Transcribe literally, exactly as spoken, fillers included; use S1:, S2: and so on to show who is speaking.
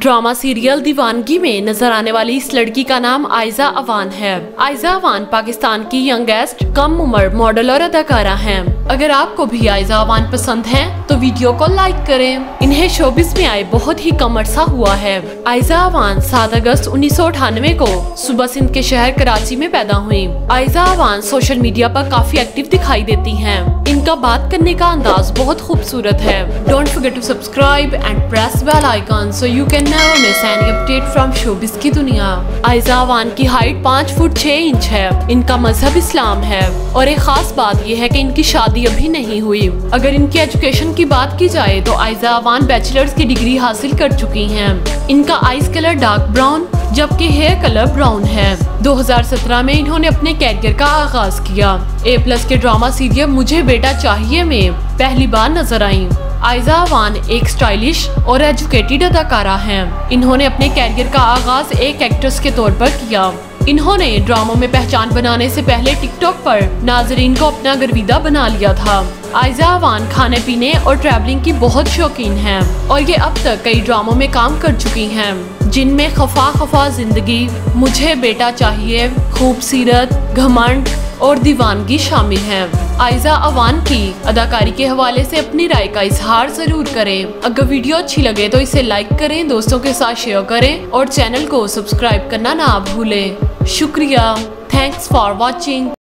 S1: Drama serial दीवानगी में नजर आने वाली इस लड़की का नाम आयजा अवान है। आयजा अवान पाकिस्तान की यंगेस्ट कम उम्र मॉडल और अदाकारा हैं। अगर आपको भी आयजा अवान पसंद है तो वीडियो को लाइक करें। इन्हें शोबिस में आए बहुत ही कम अरसा हुआ है। आयजा अवान सात अगस्त उन्नीस सौ अठानवे को सुबह सिंध के शहर कराची में पैदा हुई। आयजा अवान सोशल मीडिया पर काफी एक्टिव दिखाई देती हैं। इनका बात करने का अंदाज बहुत खूबसूरत है। Don't forget to subscribe and press bell icon so you can never miss any update from showbiz की दुनिया। आयजा अवान की हाइट पाँच फुट छह इंच है। इनका मजहब इस्लाम है और एक खास बात यह है कि इनकी शादी अभी नहीं हुई। अगर इनकी एजुकेशन की बात की जाए तो आयजा अवान बैचलर्स की डिग्री हासिल कर चुकी हैं। इनका आइज कलर डार्क ब्राउन जबकि हेयर कलर ब्राउन है। दो हज़ार सत्रह में इन्होंने अपने कैरियर का आगाज किया। ए प्लस के ड्रामा सीरियल मुझे बेटा चाहिए में पहली बार नजर आई। आयजा अवान एक स्टाइलिश और एजुकेटेड अदाकारा हैं। इन्होंने अपने कैरियर का आगाज एक एक्ट्रेस के तौर पर किया। इन्होंने ड्रामों में पहचान बनाने से पहले टिकटॉक पर नाजरीन को अपना गर्विदा बना लिया था। आयजा अवान खाने पीने और ट्रैवलिंग की बहुत शौकीन हैं और ये अब तक कई ड्रामों में काम कर चुकी हैं, जिनमें खफा खफा जिंदगी, मुझे बेटा चाहिए, खूबसूरत, घमंड और दीवानगी शामिल हैं। आयजा अवान की अदाकारी के हवाले से अपनी राय का इजहार जरूर करें। अगर वीडियो अच्छी लगे तो इसे लाइक करें, दोस्तों के साथ शेयर करें और चैनल को सब्सक्राइब करना ना भूलें। शुक्रिया। Thanks for watching.